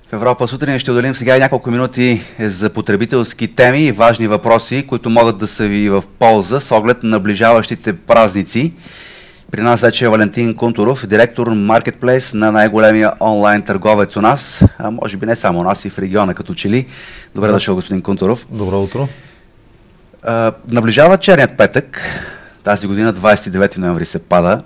В Европа сутрин ще отделим сега няколко минути за потребителски теми и важни въпроси, които могат да са ви в полза с оглед на наближаващите празници. При нас вече е Валентин Кунтуров, директор Marketplace на най-големия онлайн търговец у нас, а може би не само у нас и в региона като че ли. Добре дошъл, господин Кунтуров. Добро утро. Наближава черният петък, тази година 29 ноември се пада.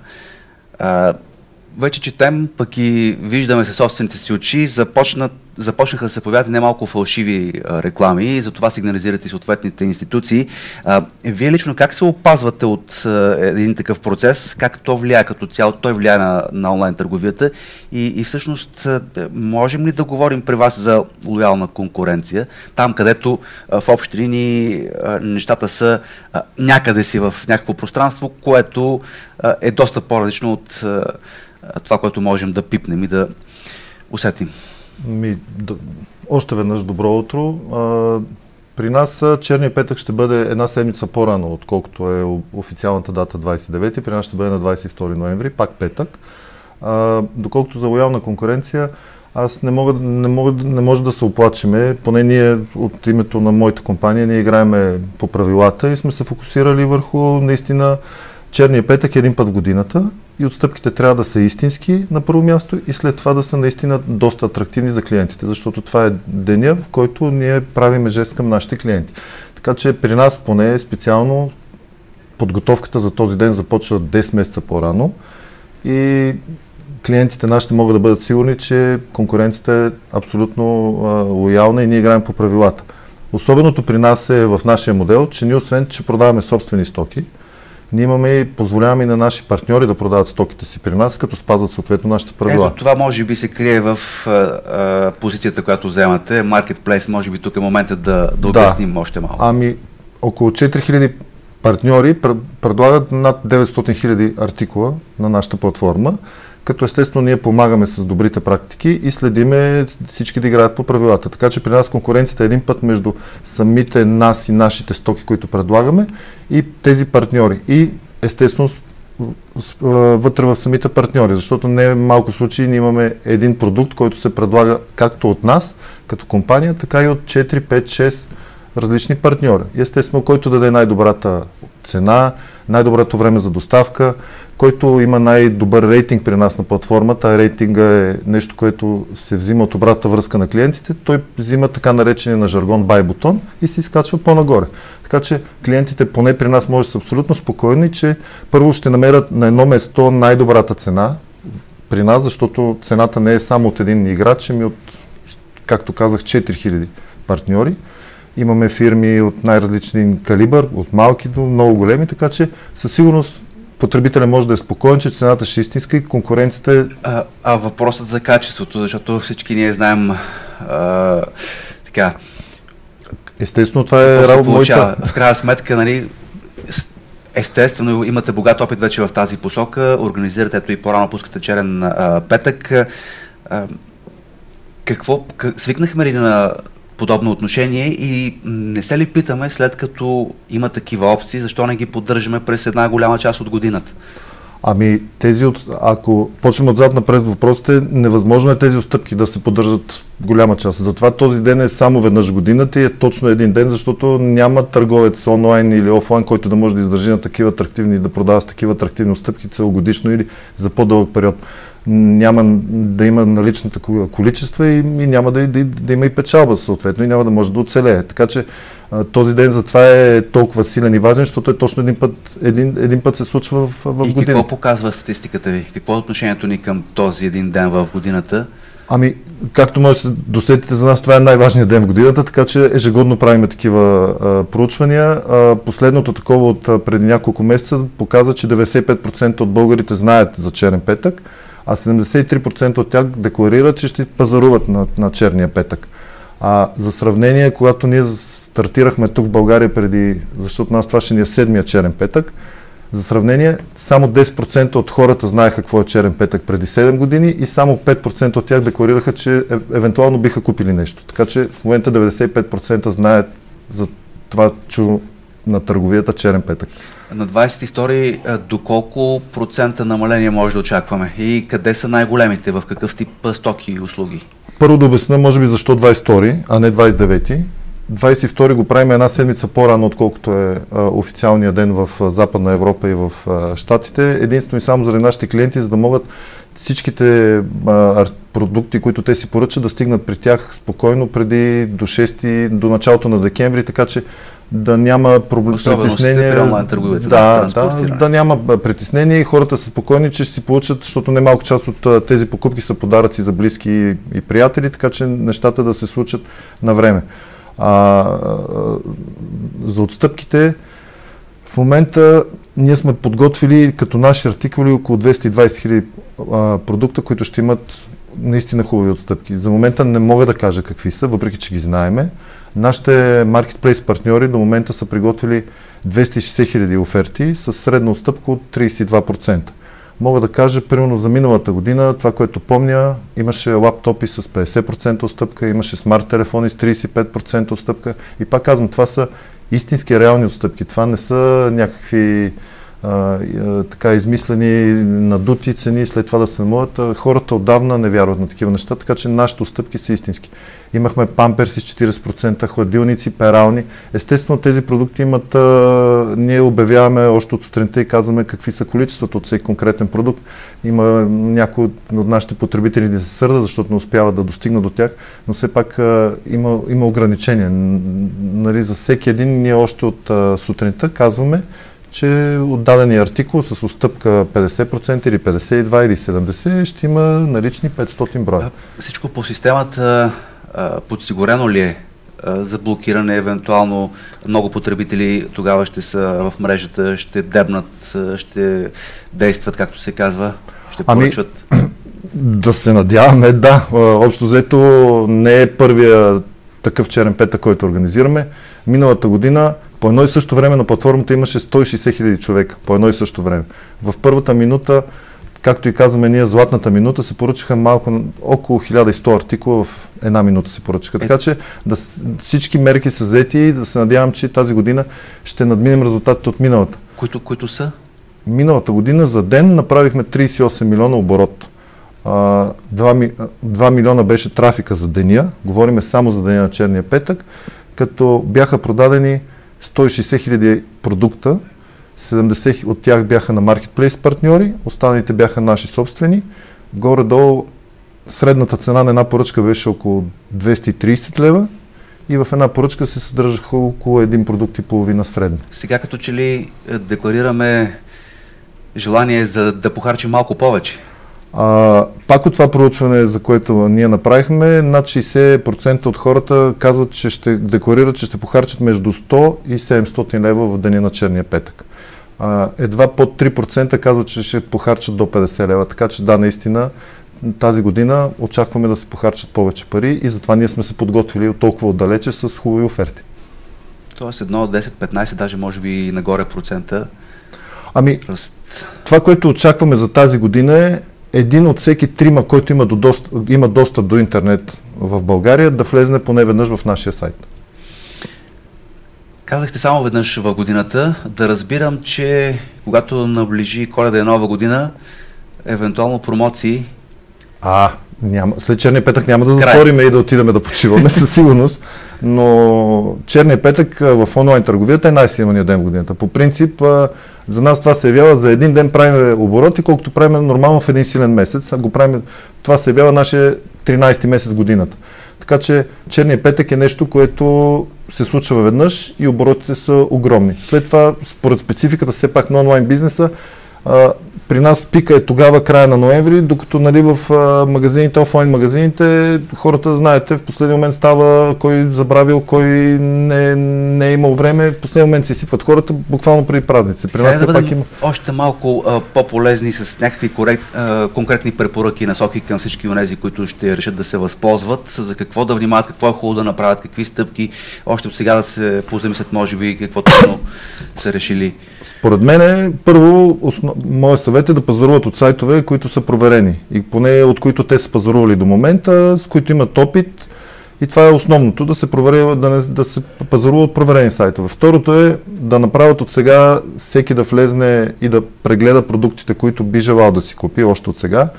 Вече четем, пък и виждаме със собствените си очи, започнаха да се появяват немалко фалшиви реклами и затова сигнализират и съответните институции. Вие лично как се опазвате от един такъв процес? Как то влияе като цяло? Той влияе на онлайн търговията и всъщност можем ли да говорим при вас за лоялна конкуренция? Там, където в общи линии нещата са някъде си в някакво пространство, което е доста по-различно от това, което можем да пипнем и да усетим. Още веднъж добро утро. При нас черният петък ще бъде една седмица по-рано, отколкото е официалната дата 29. При нас ще бъде на 22 ноември, пак петък. Доколкото за лоялна конкуренция, аз не може да се оплачеме. Поне ние от името на моята компания ние играеме по правилата и сме се фокусирали върху наистина черния петък един път в годината и отстъпките трябва да са истински на първо място и след това да са наистина доста атрактивни за клиентите, защото това е деня, в който ние правим жест към нашите клиенти. Така че при нас поне специално подготовката за този ден започва 10 месеца по-рано и клиентите нашите могат да бъдат сигурни, че конкуренцията е абсолютно лоялна и ние играем по правилата. Особеното при нас е в нашия модел, че ние освен, че продаваме собствени стоки, ние имаме и позволяваме и на наши партньори да продават стоките си при нас, като спазват съответно нашите правила. Ето това може би се крие в позицията, която вземате. Marketplace, може би тук е момента да обясним още малко. Около 4000 партньори предлагат над 900 000 артикула на нашата платформа, като естествено ние помагаме с добрите практики и следиме всички да играят по правилата. Така че при нас конкуренцията е един път между самите нас и нашите стоки, които предлагаме и тези партньори. И естествено вътре в самите партньори, защото не е малко случаи, ние имаме един продукт, който се предлага както от нас, като компания, така и от 4, 5, 6 различни партньори. И естествено, който даде най-добрата цена, най-доброто време за доставка, който има най-добър рейтинг при нас на платформата, рейтинга е нещо, което се взима от обратната връзка на клиентите, той взима така наречения на жаргон buy бутон и се изкачва по-нагоре. Така че клиентите поне при нас може да са абсолютно спокойни, че първо ще намерят на едно место най-добрата цена при нас, защото цената не е само от един играч, ами от, както казах, 4000 партньори. Имаме фирми от най-различни калибър, от малки до много големи, така че със сигурност потребителя може да е спокоен, че цената ще е истинска и конкуренцията е... Въпросът за качеството, защото всички ние знаем така... Естествено, това е работа. В крайна сметка, нали, естествено имате богат опит вече в тази посока, организирате, ето и по-рано пускате черен петък. Свикнахме ли на подобно отношение и не се ли питаме, след като има такива опции, защо не ги поддържаме през една голяма част от годината? Ако почнем отзад напред въпросите, невъзможно е тези отстъпки да се поддържат голяма част. Затова този ден е само веднъж годината и е точно един ден, защото няма търговец онлайн или офлайн, който да може да издържи на такива атрактивни, да продава с такива атрактивни отстъпки целогодишно или за по-дълъг период. Няма да има наличната количества и няма да има и печалба съответно и няма да може да оцелее. Така че този ден затова е толкова силен и важен, защото е точно един път се случва в година. И какво показва статистиката ви? Какво е отношението ни към този един ден в годината? Както може да се досетите, за нас това е най-важният ден в годината, така че ежегодно правим такива проучвания. Последното такова от преди няколко месеца показва, че 95% от българите знаят за черен петък, а 73% от тях декларират, че ще пазаруват на черния петък. За сравнение, когато ние стартирахме тук в България защото нас това ще ни е седмия черен петък, за сравнение, само 10% от хората знаеха какво е черен петък преди 7 години и само 5% от тях декларираха, че евентуално биха купили нещо. Така че в момента 95% знаят за това на търговията черен петък. На 22-ри доколко процента намаление може да очакваме и къде са най-големите, в какъв тип стоки и услуги? Първо да обясня, може би защо 22, а не 29. 22 го правим една седмица по-рано, отколкото е официалния ден в Западна Европа и в Щатите. Единствено и само заради нашите клиенти, за да могат всичките продукти, които те си поръчат, да стигнат при тях спокойно преди до 6 до началото на декември, така че да няма притеснение. Да няма притеснение и хората са спокойни, че ще си получат, защото немалко част от тези покупки са подаръци за близки и приятели, така че нещата да се случат на време. За отстъпките в момента ние сме подготвили като наши артикули около 220 хиляди продукта, които ще имат наистина хубави отстъпки. За момента не мога да кажа какви са, въпреки че ги знаеме. Нашите маркетплейс партньори до момента са приготвили 260 хиляди оферти с средна отстъпка от 32%. Мога да кажа, примерно за миналата година, това, което помня, имаше лаптопи с 50% отстъпка, имаше смарт телефони с 35% отстъпка. И пак казвам, това са истински реални отстъпки. Това не са някакви така измислени, надути цени, след това да се намалят. Хората отдавна не вярват на такива неща, така че нашите отстъпки са истински. Имахме памперси с 40%, хладилници, перални. Естествено, тези продукти имат, ние обявяваме още от сутринта и казваме какви са количествата от всеки конкретен продукт. Има някои от нашите потребители да се сърдат, защото не успяват да достигнат до тях, но все пак има ограничения. Нали, за всеки един ние още от сутринта казваме, че от дадения артикул с отстъпка 50% или 52% или 70% ще има налични 500 броя. Всичко по системата подсигурено ли е за блокиране, евентуално много потребители тогава ще са в мрежата, ще дебнат, ще действат, както се казва, ще поръчват? Да се надяваме, да. Общо взето не е първия такъв черен петък, който организираме. Миналата година по едно и също време на платформата имаше 160 хиляди човека, по едно и също време. В първата минута, както и казваме ние, златната минута, се поръчаха около 1100 артикула в една минута се поръчаха. Така че всички мерки са взети и да се надявам, че тази година ще надминем резултатите от миналата. Които са? Миналата година за ден направихме 38 милиона оборот. 2 милиона беше трафика за деня, говориме само за деня на черния петък, като бяха продадени 160 хиляди продукта, 70 от тях бяха на маркетплейс партньори, останалите бяха наши собствени. Горе-долу средната цена на една поръчка беше около 230 лева и в една поръчка се съдържаха около един продукт и половина средно. Сега като че ли декларираме желание за да похарчим малко повече? Пак от това проучване, за което ние направихме, над 60% от хората казват, че ще декларират, че ще похарчат между 100 и 700 лева в деня на черния петък. Едва под 3% казват, че ще похарчат до 50 лева. Така че да, наистина тази година очакваме да се похарчат повече пари и затова ние сме се подготвили от толкова отдалече с хубави оферти. Тоест 1, 10, 15, даже може би и нагоре процента. Това, което очакваме за тази година е един от всеки трима, който има достъп до интернет в България, да влезне поне веднъж в нашия сайт. Казахте само веднъж в годината. Да разбирам, че когато наближи Коледа и Нова година, евентуално промоции... Няма. След черния петък няма да затвориме и да отидем да почиваме със сигурност, но черния петък в онлайн търговията е най-силният ден в годината. По принцип, за нас това се явява за един ден правим обороти, колкото правим нормално в един силен месец. Това се явява нашия 13-ти месец годината. Така че черния петък е нещо, което се случва веднъж и оборотите са огромни. След това, според спецификата все пак на онлайн бизнеса, при нас пика е тогава края на ноември, докато нали, в магазините, офлайн магазините, хората, знаете, в последния момент става кой забравил, кой не е имал време, в последния момент се сипват хората, буквално преди празници. При нас да пак има още малко по-полезни с някакви конкретни препоръки, насоки към всички онези, които ще решат да се възползват, за какво да внимават, какво е хубаво да направят, какви стъпки, още от сега да се позамислят, може би, какво точно са решили. Според мен, първо, моят съвет е да пазаруват от сайтове, които са проверени и поне от които те са пазарували до момента, с които имат опит и това е основното, да се пазарува от проверени сайтове. Второто е да направят от сега всеки да влезне и да прегледа продуктите, които би желал да си купи още от сега.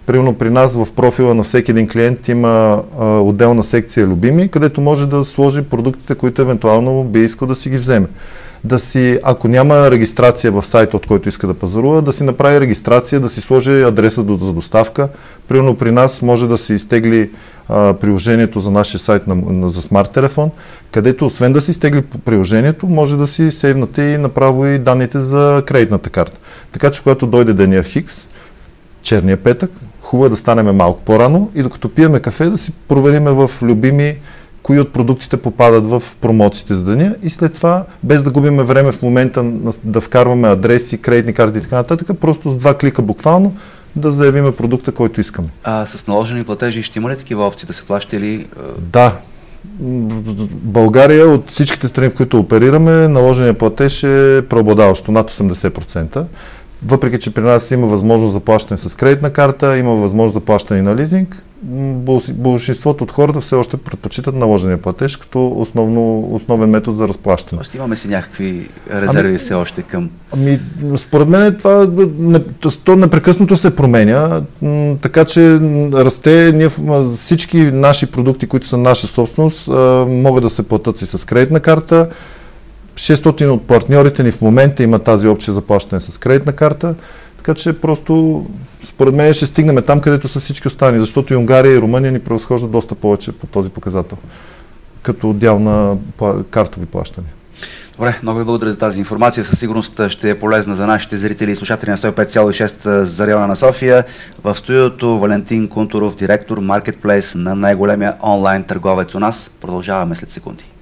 Примерно при нас в профила на всеки един клиент има отделна секция любими, където може да сложи продуктите, които евентуално би искал да си ги вземе. Ако няма регистрация в сайта, от който иска да пазарува, да си направи регистрация, да си сложи адреса за доставка. Примерно при нас може да се изтегли приложението за нашия сайт за смарт телефон, където освен да си изтегли приложението, може да си сейвнате и направо и данните за кредитната карта. Така че когато дойде деня Хикс, черния петък, хубаво е да станем малко по-рано и докато пиеме кафе да си провериме в любими кои от продуктите попадат в промоциите за деня и след това, без да губиме време в момента да вкарваме адреси, кредитни карти и така нататък, просто с 2 клика буквално да заявиме продукта, който искаме. С наложени платежи ще има ли такива опции да се плаща или... Да. България от всичките страни, в които оперираме, наложения платеж е преобладаващо над 80%. Въпреки че при нас има възможност за плащане с кредитна карта, има възможност за плащане на лизинг, большинството от хората все още предпочитат наложения платеж като основен метод за разплащане. Тоест имаме си някакви резерви все още към... Според мен това непрекъснато се променя, така че расте. Всички наши продукти, които са наша собственост, могат да се платят и с кредитна карта. 600 от партньорите ни в момента има тази опция за плащане с кредитна карта, така че просто според мен ще стигнем там, където са всички останали, защото и Унгария и Румъния ни превъзхождат доста повече по този показател, като отдел на картови плащания. Добре, много ви благодаря за тази информация. Със сигурност ще е полезна за нашите зрители и слушатели на 105,6 за района на София. В студиото Валентин Кунтуров, директор Marketplace на най-големия онлайн търговец у нас. Продължаваме след секунди.